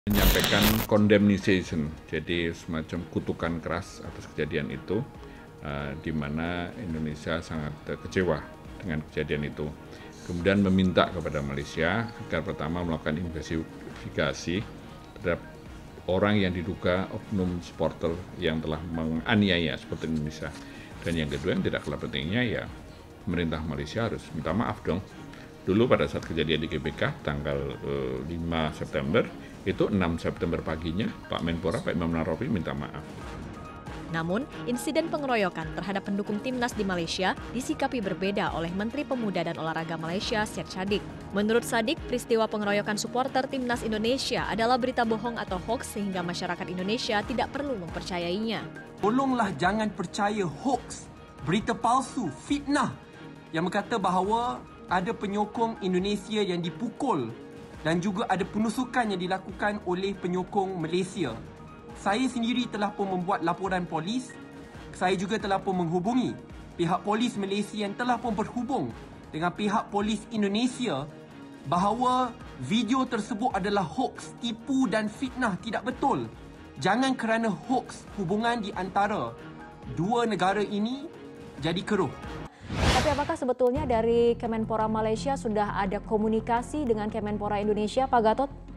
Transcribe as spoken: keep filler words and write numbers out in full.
Menyampaikan condemnation, jadi semacam kutukan keras atas kejadian itu, uh, di mana Indonesia sangat uh, kecewa dengan kejadian itu. Kemudian meminta kepada Malaysia agar pertama melakukan investigasi terhadap orang yang diduga oknum supporter yang telah menganiaya supporter Indonesia. Dan yang kedua yang tidak kalah pentingnya ya pemerintah Malaysia harus minta maaf dong. Dulu pada saat kejadian di G B K tanggal uh, lima September, itu enam September paginya Pak Menpora, Pak Imam Nahrawi minta maaf. Namun, insiden pengeroyokan terhadap pendukung timnas di Malaysia disikapi berbeda oleh Menteri Pemuda dan Olahraga Malaysia, Syed Saddiq. Menurut Saddiq, peristiwa pengeroyokan supporter timnas Indonesia adalah berita bohong atau hoax sehingga masyarakat Indonesia tidak perlu mempercayainya. Tolonglah jangan percaya hoax, berita palsu, fitnah yang berkata bahawa ada penyokong Indonesia yang dipukul dan juga ada penusukan yang dilakukan oleh penyokong Malaysia. Saya sendiri telah pun membuat laporan polis. Saya juga telah pun menghubungi pihak polis Malaysia yang telah pun berhubung dengan pihak polis Indonesia bahawa video tersebut adalah hoax, tipu dan fitnah, tidak betul. Jangan kerana hoax hubungan di antara dua negara ini jadi keruh. Tapi apakah sebetulnya dari Kemenpora Malaysia sudah ada komunikasi dengan Kemenpora Indonesia, Pak Gatot?